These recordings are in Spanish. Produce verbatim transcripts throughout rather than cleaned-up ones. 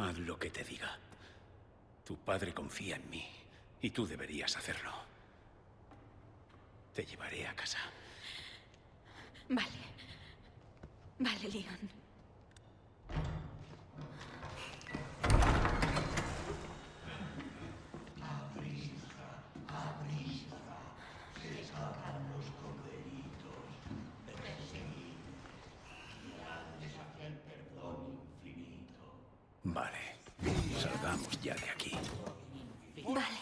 Haz lo que te diga. Tu padre confía en mí y tú deberías hacerlo. Te llevaré a casa. Vale. Vale, Leon. Vale. Salgamos ya de aquí. Vale.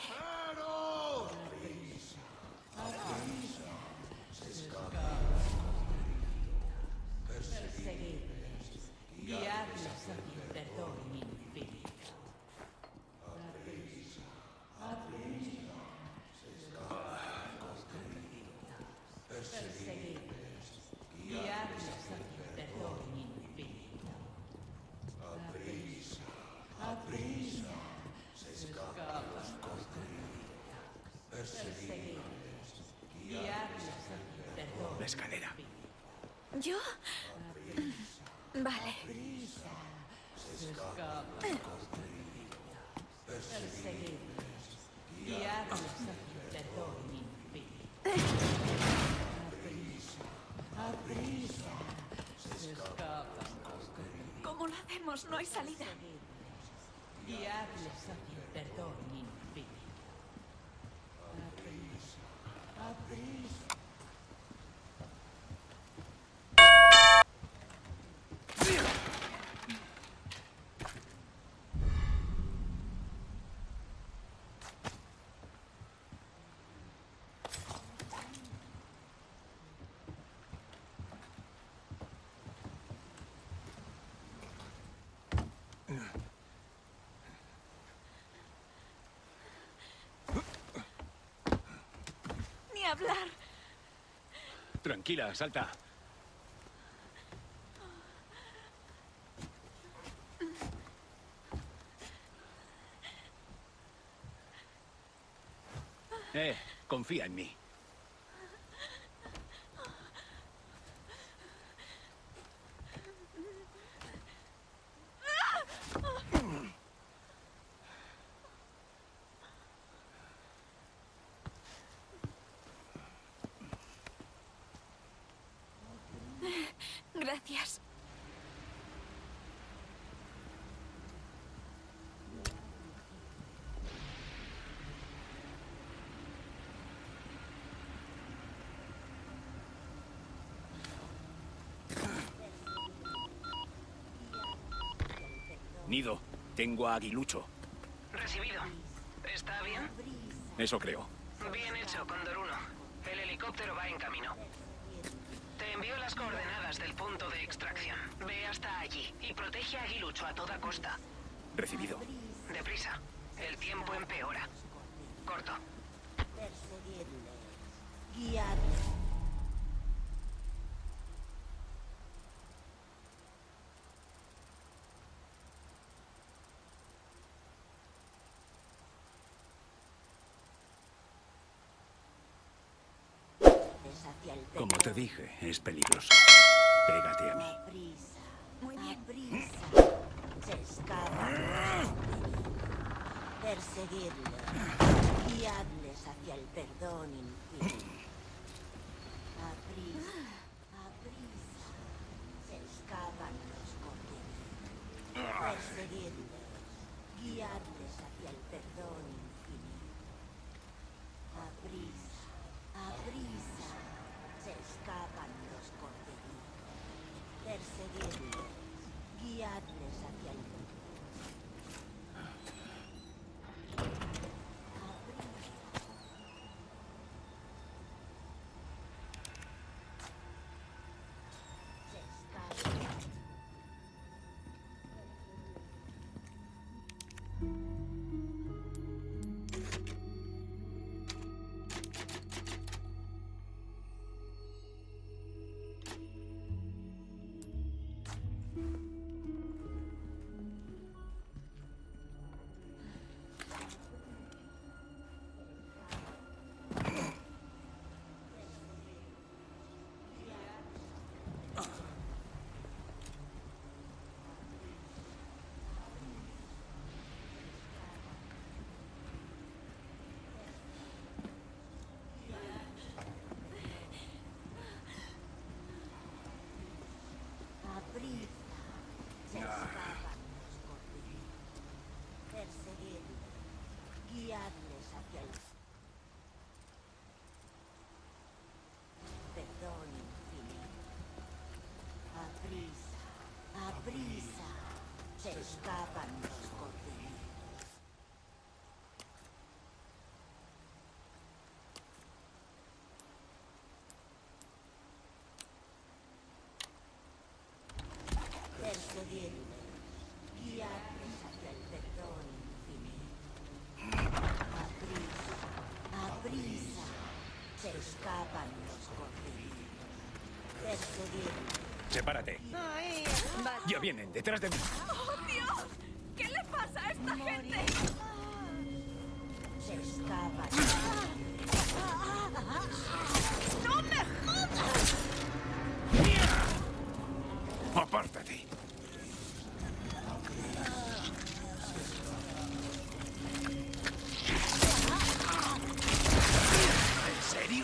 Perseguirles, guiarles hacia el perdón infinito. Aprisa, aprisa, se escapan los perdidos. Perseguirles, guiarles hacia el perdón infinito. Aprisa, aprisa, se escapan los perdidos. Perseguirles, guiarles hacia el perdón. La escalera. ¿Yo? Vale. Se escapan los perdidos. Perseguirles, guiarles hacia el perdón infinito. Aprisa, aprisa, se escapan los perdidos. ¿Cómo lo hacemos? No hay salida. Guiarles hacia el perdón infinito. Aprisa, aprisa. Ni hablar. Tranquila, salta. Eh, confía en mí. Gracias. Nido, tengo a Aguilucho. Recibido. ¿Está bien? Eso creo. Bien hecho, Cóndor uno. El helicóptero va en camino. Te envío las coordenadas del punto de extracción. Ve hasta allí y protege a Aguilucho a toda costa. Recibido. Deprisa. El tiempo empeora. Corto. Perseguirles, guiarles. Hacia el Como te perdón. dije, es peligroso. Pégate a mí. Aprisa, Muy bien. aprisa, se escapan. Perseguirles, guiarles hacia el perdón infinito. Aprisa, aprisa, se escapan los corderos. Perseguirles, guiarles hacia el perdón infinito. Aprisa, aprisa, se escapan los corderos. Perseguirles, guiadles hacia el perdón. Aprisa. Se escapan los cordilleros. Perseguirles, guiarles hacia el perdón infinito. A prisa, a prisa, se escapan los cordilleros. Perseguirles. Sepárate. Ay, vale. Ya vienen, detrás de mí. ¡Oh, Dios! ¿Qué le pasa a esta gente? Se escapan. ¡No me jodas! ¡Apártate! ¿En serio?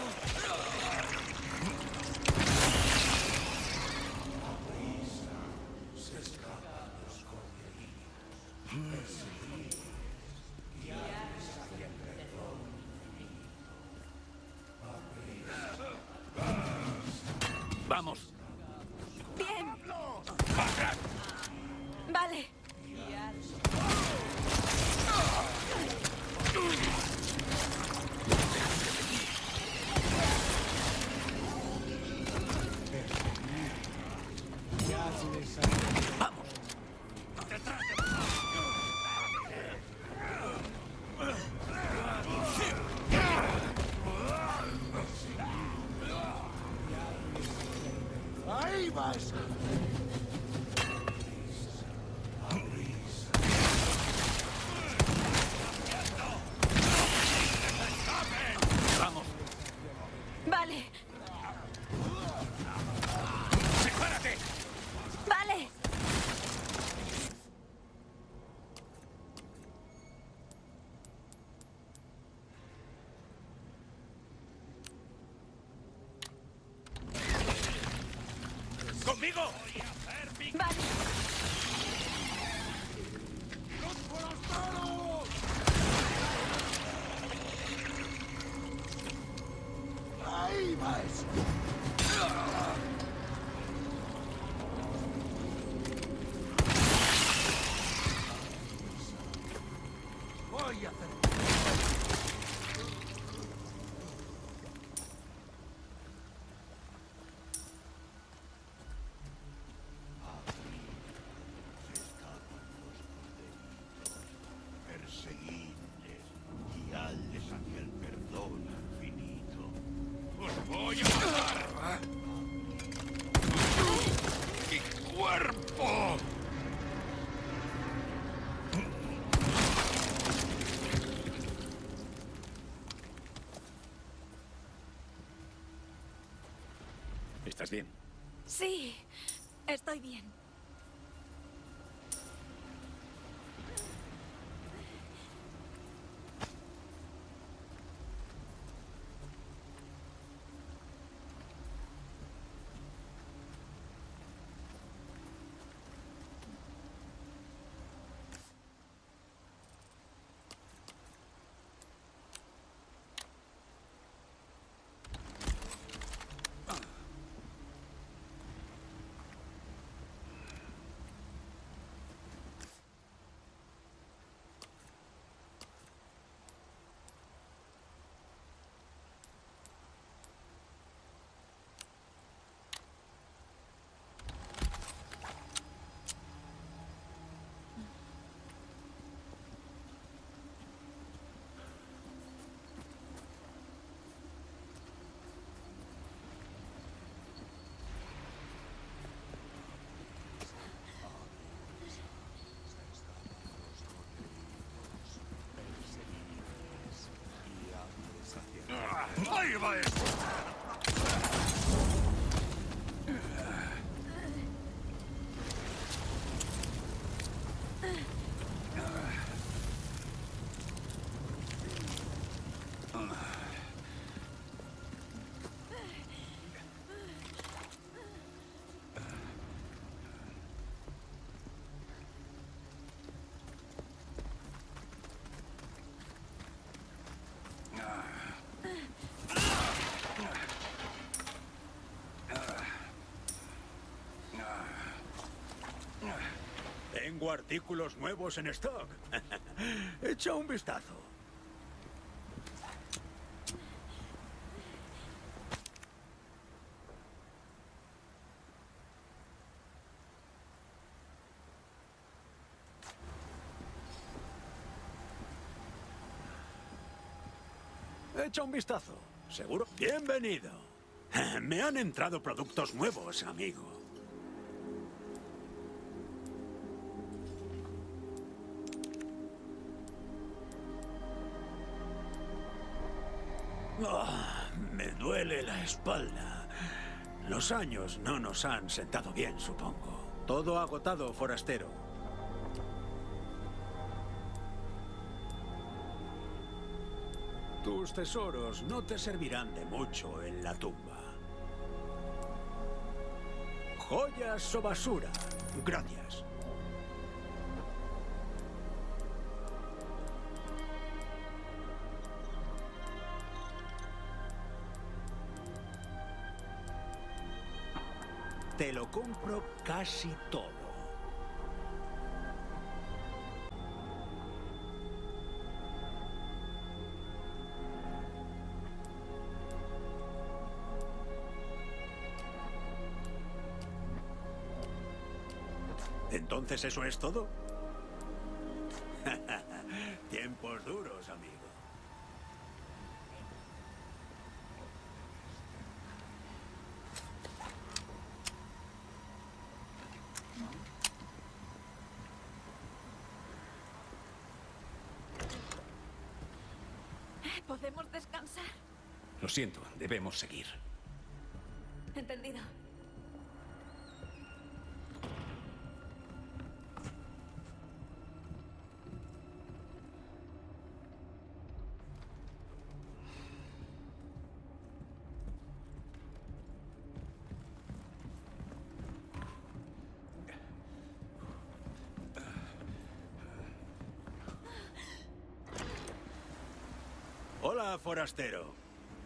Vamos. Bien, ¡Atrás! vale. ¡Vamos! ¡Detrás de mí! ¡Ahí vas! ¡Vamos! Vale, ¡Sepárate! vale. ¡Conmigo! Vale. ¡Ahí vas! Voy a hacer... Perseguidles, guiadles hacia el perdón infinito. ¡Os voy a matar! ¡Mi cuerpo! ¿Estás bien? Sí, estoy bien. ¡Ahí va esto! Tengo artículos nuevos en stock. Echa un vistazo. Echa un vistazo. ¿Seguro? Bienvenido. Me han entrado productos nuevos, amigo. Oh, me duele la espalda. Los años no nos han sentado bien, supongo. Todo agotado, forastero. Tus tesoros no te servirán de mucho en la tumba. ¿Joyas o basura? Gracias. Te lo compro casi todo. ¿Entonces eso es todo? Tiempos duros, amigo. ¿Podemos descansar? Lo siento, debemos seguir. Entendido. Hola, forastero.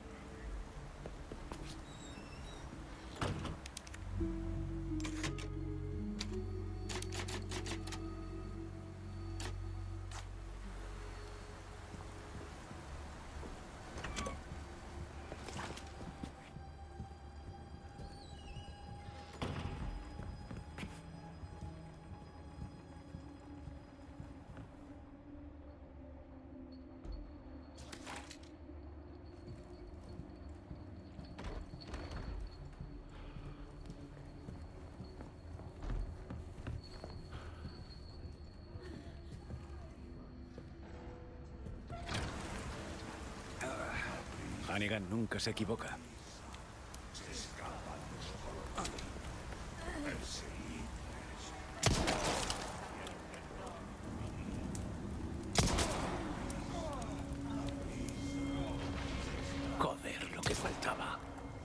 Hannigan nunca se equivoca. Joder, lo que faltaba.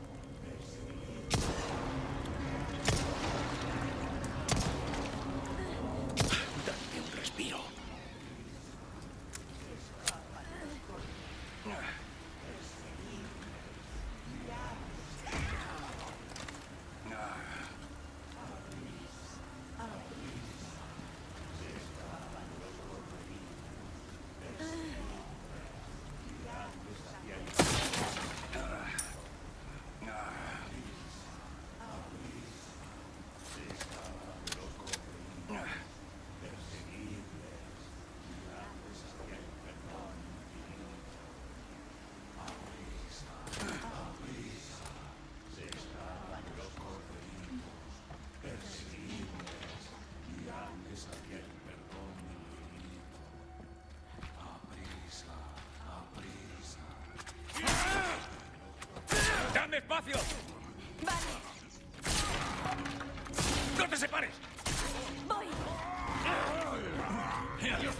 Dame un respiro. ¡Dame espacio! Vale, ¡No te separes! voy. ¡Adiós!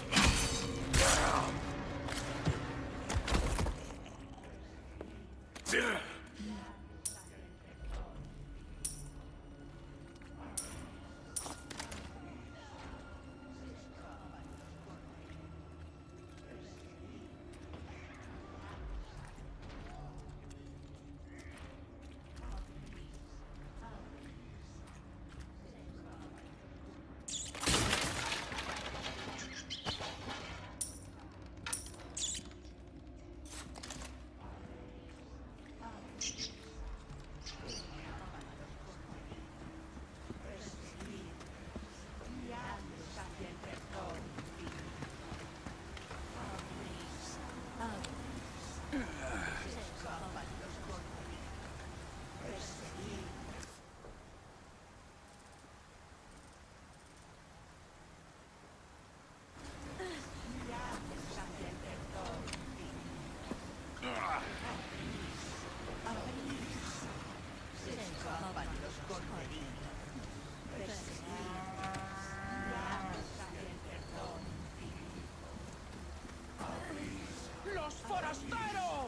¡Los forasteros!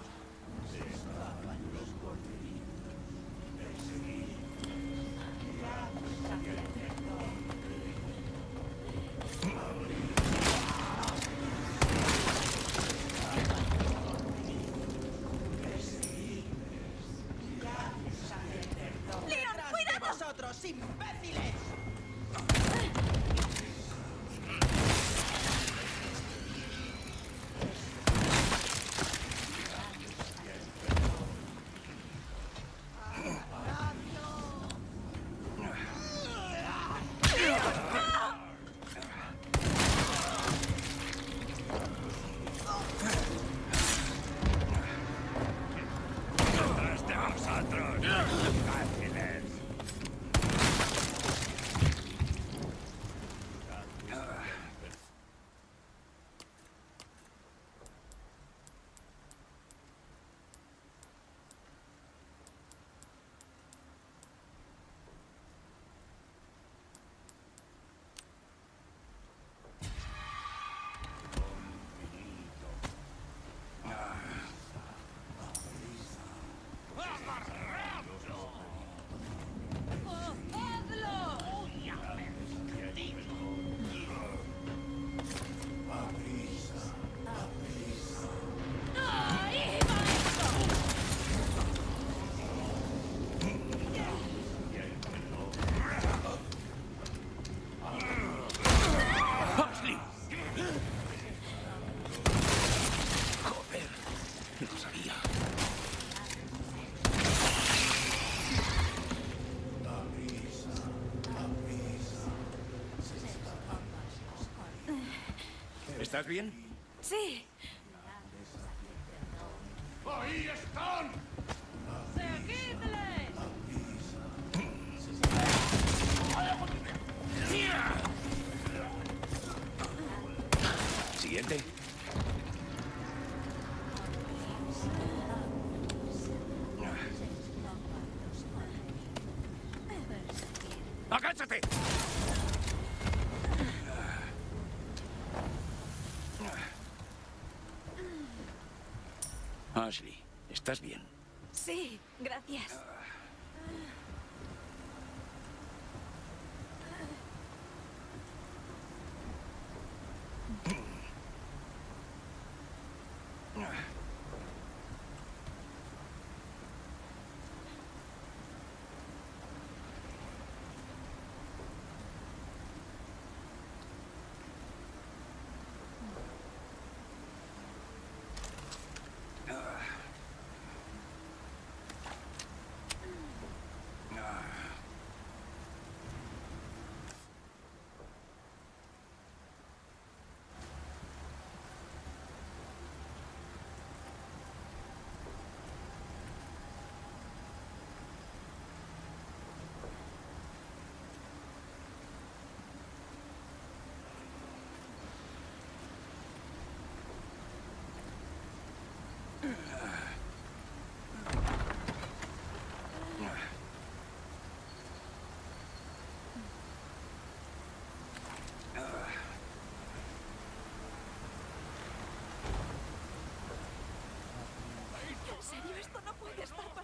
¡Detrás de vosotros, imbéciles! ¡Detrás de vosotros! ¡Imbéciles! ¡Ashley! Joder, lo sabía. ¿Estás bien? Sí. ¡Ahí están! ¡Seguidles! Siguiente. ¡Agáchate! Ashley, ¿estás bien? Sí, gracias. ¿En serio? Esto no puede estar